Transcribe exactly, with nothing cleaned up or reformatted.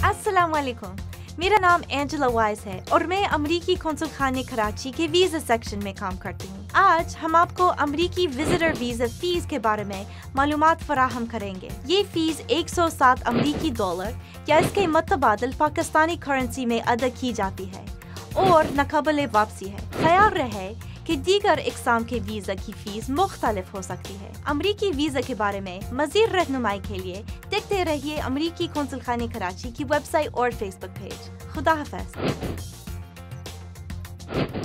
अस्सलाम वालेकुम। मेरा नाम एंजेला वाइस है और मैं अमरीकी कौंसल खाने कराची के वीज़ा सेक्शन में काम करती हूँ। आज हम आपको अमरीकी विजिटर वीज़ा फीस के बारे में मालूमात फराहम करेंगे। ये फीस एक सौ सात अमरीकी डॉलर या इसके मुतबादिल पाकिस्तानी करेंसी में अदा की जाती है और नाक़ाबिल वापसी है। ख्याल रहे कि दीगर इक़साम के वीज़ा की फीस मुख्तलिफ हो सकती है। अमरीकी वीज़ा के बारे में मज़ीद रहनुमाई के लिए देखते रहिए अमरीकी कौंसल खाने कराची की वेबसाइट और फेसबुक पेज। खुदा हाफ़िज़।